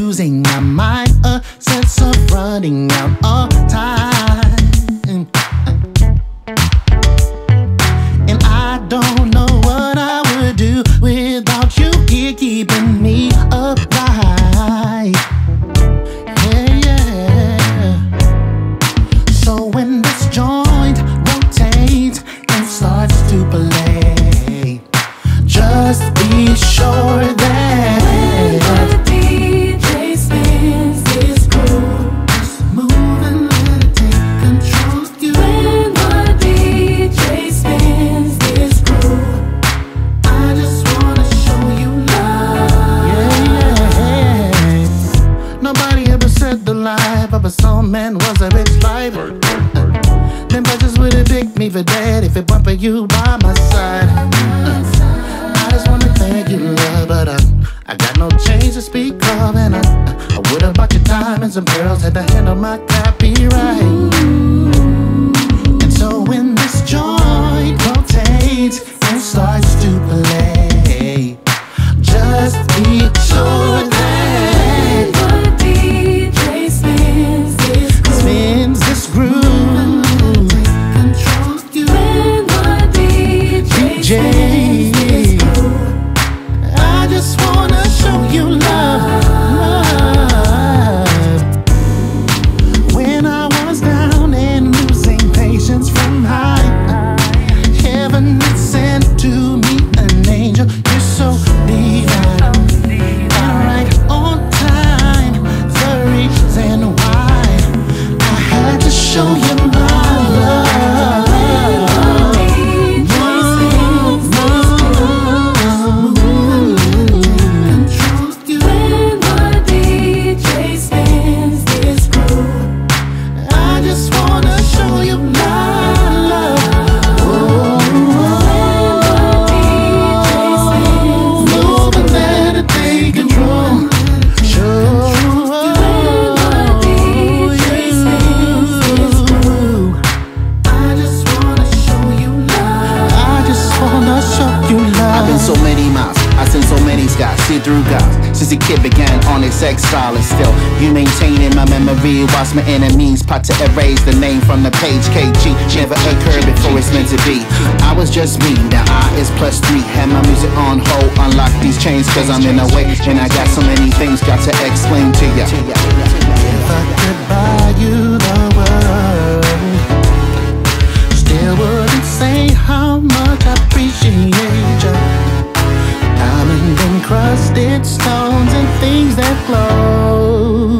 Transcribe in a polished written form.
losing my mind, a sense of running out of time. And I don't know what I would do without you here keeping me upright. Yeah, yeah. So when this joint rotates and starts to play, just be sure that when the DJ spins this groove, just move and let it take control of you. When the DJ spins this groove, I just wanna show you love. Yeah, yeah. Nobody ever said the life of a soul man was a rich life. Them budgets would've picked me for dead if it weren't for you by my side. I just wanna thank you, love, but I got no change to speak of, and I would've bought you diamonds and pearls, had to handle my copyright. And so when this joint rotates and starts to play, just be sure that the DJ spins this groove. Control you when the DJ. I just wanna show you love. When I was down and losing patience from high, heaven had sent to me an angel. You're so divine, and right on time. The reason why I had to show you my love. So many miles, I seen so many skies, see through guys. Since the kid began on his exile, and still you maintain in my memory. Whilst my enemies plot to erase the name from the page. KG never occurred before it's meant to be. I was just me, now I is +3. Had my music on hold, unlock these chains, cause I'm in a way, and I got so many things got to explain to ya. If I could buy you the world, still wouldn't say how much I appreciate you. Diamond encrusted stones and things that glow.